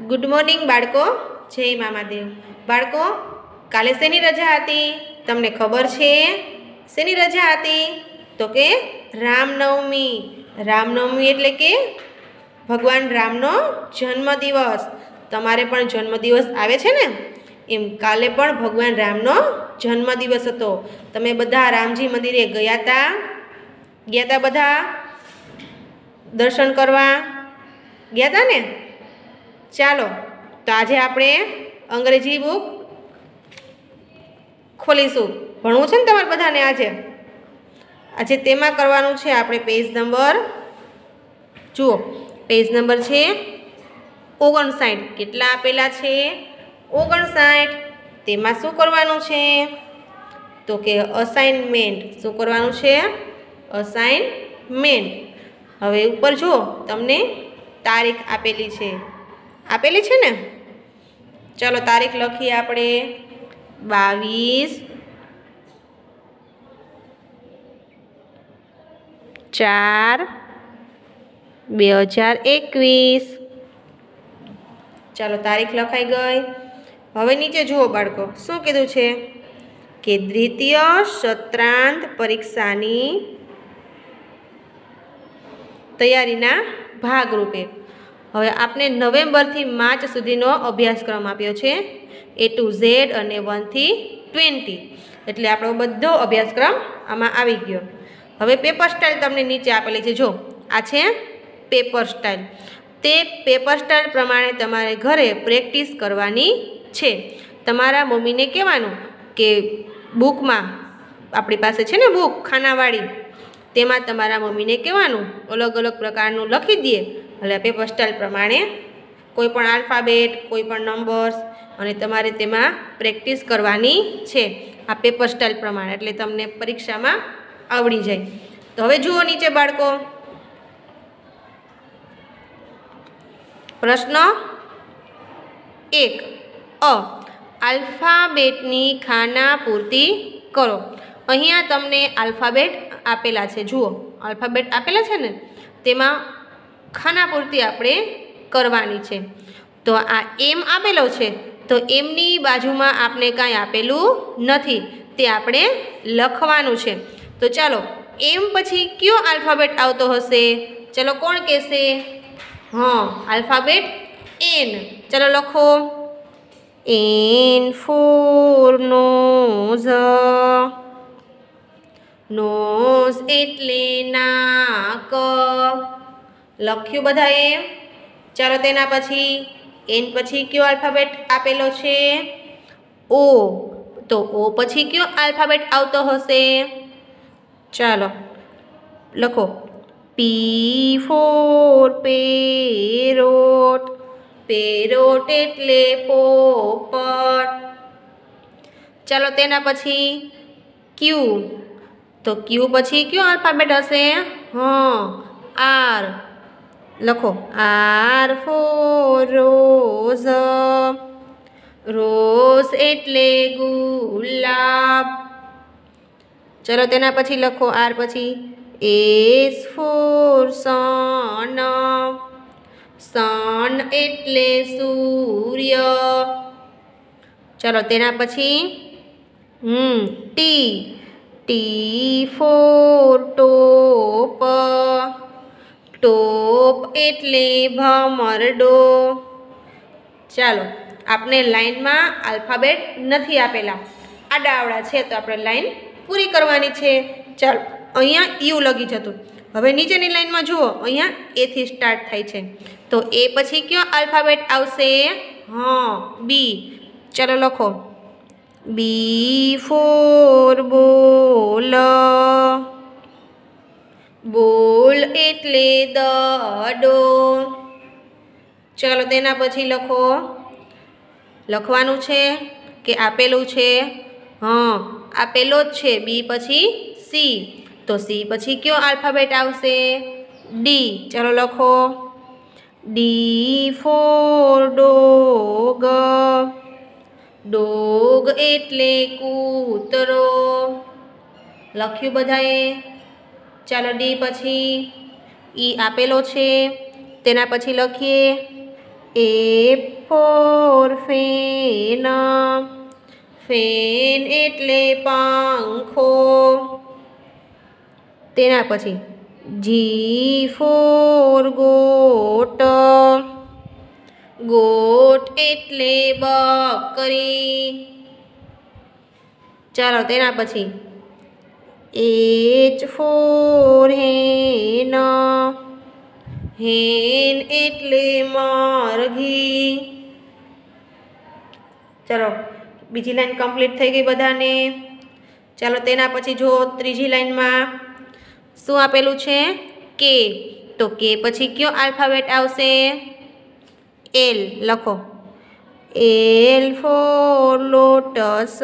Good morning બાળકો, જય મામાદેવ. બાળકો, કાલે શેની રજા હતી તમને ખબર છે? શેની રજા હતી? તો કે રામનવમી. રામનવમી એટલે કે ભગવાન રામનો જન્મદિવસ. તમારે પણ જન્મદિવસ આવે છે ને, એમ કાલે પણ ભગવાન રામનો જન્મદિવસ હતો. તમે બધા રામજી મંદિરે ગયા હતા બધા દર્શન કરવા ગયા હતા ને? ચાલો, તો આજે આપણે અંગ્રેજી બુક ખોલીશું. ભણવું છે ને તમારે બધાને? આજે તેમાં કરવાનું છે આપણે પેજ નંબર, જુઓ પેજ નંબર છે 59. કેટલા આપેલા છે? 59. તેમાં શું કરવાનું છે? તો કે અસાઇનમેન્ટ. શું કરવાનું છે? અસાઇનમેન્ટ. હવે ઉપર જુઓ, તમને તારીખ આપેલી છે ને? ચલો તારીખ લખીએ આપણે. 22/4/2021. ચાલો તારીખ લખાઈ ગઈ. હવે નીચે જુઓ બાળકો, શું કીધું છે કે દ્વિતીય સત્રાંત પરીક્ષાની તૈયારીના ભાગરૂપે હવે આપણે નવેમ્બરથી માર્ચ સુધીનો અભ્યાસક્રમ આપ્યો છે, A to Z અને 1 થી 20. એટલે આપણો બધો અભ્યાસક્રમ આમાં આવી ગયો. હવે પેપર સ્ટાઇલ તમને નીચે આપેલી છે. જો આ છે પેપર સ્ટાઇલ. તે પેપર સ્ટાઇલ પ્રમાણે તમારે ઘરે પ્રેક્ટિસ કરવાની છે. તમારા મમ્મીને કહેવાનું કે બુકમાં, આપણી પાસે છે ને બુક ખાનાવાળી, તેમાં તમારા મમ્મીને કહેવાનું અલગ અલગ પ્રકારનું લખી દે. એટલે પેપર સ્ટાઇલ પ્રમાણે કોઈ પણ આલ્ફાબેટ, કોઈ પણ નંબર્સ, અને તમારે તેમાં પ્રેક્ટિસ કરવાની છે આ પેપર સ્ટાઇલ પ્રમાણે. એટલે તમને પરીક્ષામાં આવડી જાય. તો હવે જુઓ નીચે બાળકો, પ્રશ્ન 1. આલ્ફાબેટની ખાના પૂર્તિ કરો. અહીંયા તમને આલ્ફાબેટ આપેલા છે. જુઓ આલ્ફાબેટ આપેલા છે ને, તેમાં ખાના પૂર્તિ આપણે કરવાની છે. તો આ એમ આપેલો છે, તો એમની બાજુમાં આપણે કાંઈ આપેલું નથી, તે આપણે લખવાનું છે. તો ચાલો, એમ પછી કયો આલ્ફાબેટ આવતો હશે? ચલો કોણ કહેશે? Alphabet N. ચલો લખો. N for nose. નોઝ એટલે નાક. લખ્યું બધાએ? ચાલો તેના પછી એન પછી કયો આલ્ફાબેટ આપેલો છે? O. તો O પછી કયો આલ્ફાબેટ આવતો હશે? ચાલો લખો. P for parrot. પેરોટ એટલે પોપટ. ચાલો તેના પછી Q. તો Q પછી કયો આલ્ફાબેટ હશે? R. લખો. R for rose. રોઝ એટલે ગુલાબ. ચલો તેના પછી લખો R પછી S for સન. સન એટલે સૂર્ય. ચલો તેના પછી T. T for ટોપ. ટોપ એટલે ભમરડો. ચાલો, આપણે લાઈનમાં આલ્ફાબેટ નથી આપેલા, આડાઅવળા છે, તો આપણે લાઈન પૂરી કરવાની છે. ચાલો, અહીંયા યુ લખી જતું. હવે નીચેની લાઈનમાં જુઓ, અહીંયા A થી સ્ટાર્ટ થાય છે, તો A પછી કયો આલ્ફાબેટ આવશે? B. ચાલો લખો. B for બોલ. બોલ એટલે દડો. ચાલો તેના પછી લખો. લખવાનું છે કે આપેલું છે? આપેલો જ છે. B પછી C. તો C પછી કયો આલ્ફાબેટ આવશે? D. ચાલો લખો. D for dog. ડોગ એટલે કૂતરો. લખ્યું બધાએ? ચાલો D પછી E આપેલો છે, તેના પછી લખીએ ફોર ફેન, ફેન એટલે પંખો. તેના પછી જી ફોર ગોટ, ગોટ એટલે બકરી. ચાલો તેના પછી એચ ફોર હેન, હેન એટલે મરઘી. ચાલો બીજી લાઈન કમ્પ્લીટ થઈ ગઈ બધાને. ચાલો તેના પછી જો ત્રીજી લાઈનમાં શું આપેલું છે? કે. તો કે પછી કયો આલ્ફાબેટ આવશે? એલ. લખો એલ ફોર લોટસ,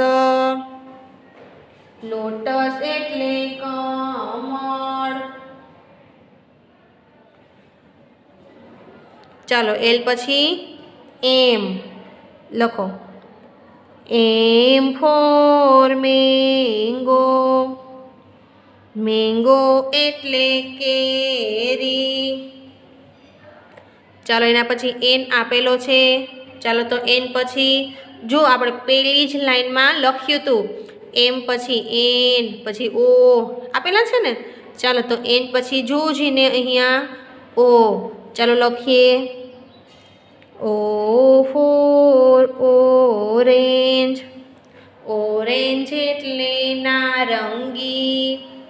લોટસ એટલે કમળ. ચાલો એલ પછી એમ. લખો એમ ફોર મેંગો, મેંગો એટલે કેરી. ચાલો એના પછી એન આપેલો છે. ચાલો તો એન પછી જો આપણે પહેલી જ લાઈનમાં લખ્યું હતું એમ પછી એન પછી ઓ આપેલા છે ને. ચાલો તો એન પછી જોજીને અહીંયા ઓ. ચાલો લખીએ ઓ ફોર ઓરેન્જ, ઓરેન્જ એટલે નારંગી.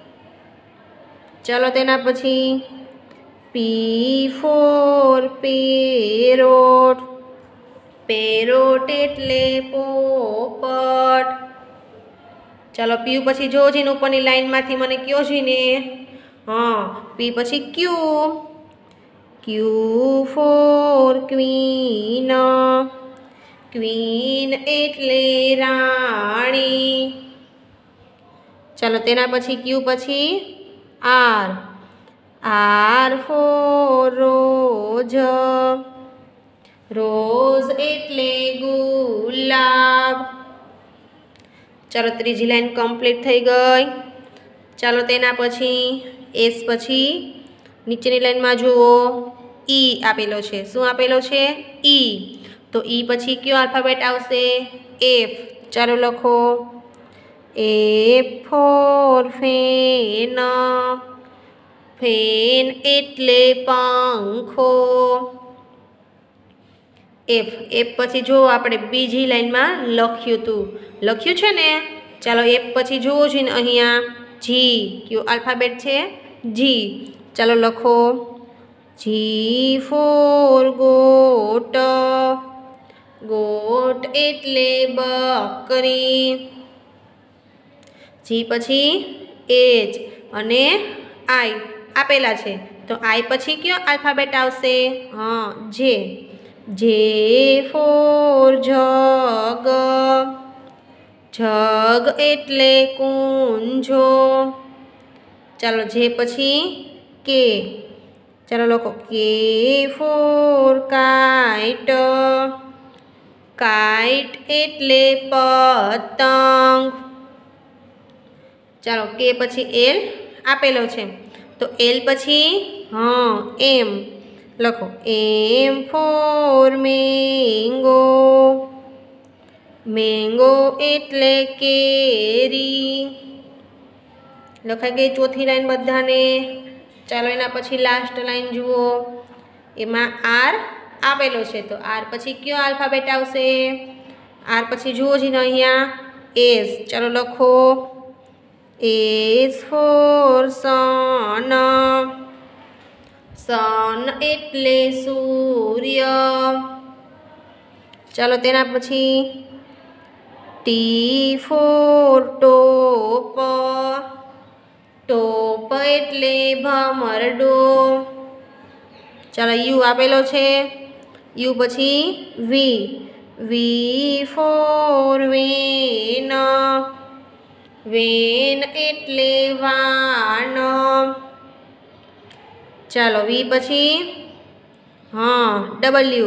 ચાલો તેના પછી પી ફોર પેરોટ, પેરોટ એટલે પોપટ. ચાલો પી પછી જો જીને ઉપરની લાઈનમાંથી મને કયો જીને. હા પી પછી Q, Q for queen, queen એટલે રાણી. ચાલો તેના પછી ક્યુ પછી R, R for rose, rose એટલે ગુલાબ. ચાલો ત્રીજી લાઈન કમ્પ્લીટ થઈ ગઈ. ચાલો તેના પછી એસ પછી નીચેની લાઈનમાં જુઓ ઈ આપેલો છે. શું આપેલો છે? ઈ. તો ઈ પછી કયો આલ્ફાબેટ આવશે? એફ. ચાલો લખો એફ ફોર ફેન, ફેન એટલે પંખો. એફ. એફ પછી જો આપણે બીજી લાઈનમાં લખ્યું છે ને. ચાલો એફ પછી જુઓ છે ને અહીંયા જી. કયો આલ્ફાબેટ છે? જી. ચાલો લખો જી ફોર ગોટ, ગોટ એટલે બકરી. જી પછી એચ અને આઈ આપેલા છે. તો આઈ પછી કયો આલ્ફાબેટ આવશે? હા જે. જે ફોર જગ, જગ એટલે કુંજો. ચાલો જે પછી કે. ચાલો લખો કે ફોર કાઇટ, કાઇટ એટલે પતંગ. ચાલો કે પછી એલ આપેલો છે. તો એલ પછી હા એમ. લખો એમ ફોર મેંગો, મેંગો એટલે કેરી. લખાઈ ગઈ ચોથી લાઈન બધાને. ચાલો એના પછી લાસ્ટ લાઈન જુઓ. એમાં આર આપેલો છે. તો આર પછી કયો આલ્ફાબેટ આવશે? આર પછી જુઓ છે ને અહીંયા એસ. ચાલો લખો એસ ફોર સન, સન એટલે સૂર્ય. ચાલો તેના પછી ટી ફોર ટોપ, ટોપ એટલે ભમરડો. ચાલો યુ આપેલો છે. યુ પછી V, V for van, van એટલે વાન. ચાલો વી પછી હા ડબલ્યુ.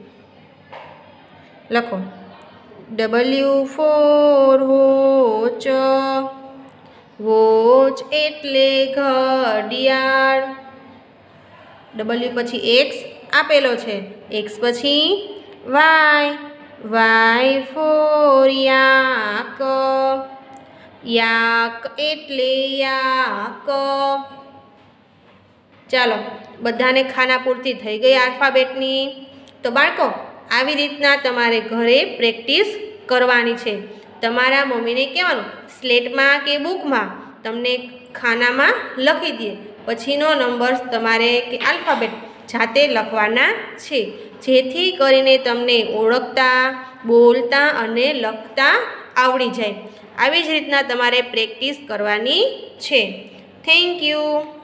લખો ડબલ્યુ ફોર વોચ, વોચ એટલે ઘડિયાળ. ડબલ્યુ પછી એક્સ આપેલો છે. એક્સ પછી વાય ફોર યાક, યાક એટલે યાક. ચાલો, બધાને ખાનાપૂર્તિ થઈ ગઈ આલ્ફાબેટની. તો બાળકો, આવી રીતના તમારે ઘરે પ્રેક્ટિસ કરવાની છે. તમારા મમ્મીને કહેવાનું સ્લેટમાં કે બુકમાં તમને ખાનામાં લખી દે, પછીનો નંબર તમારે કે આલ્ફાબેટ જાતે લખવાના છે, જેથી કરીને તમને ઓળખતા, બોલતા અને લખતા આવડી જાય. આવી જ રીતના તમારે પ્રેક્ટિસ કરવાની છે. Thank you.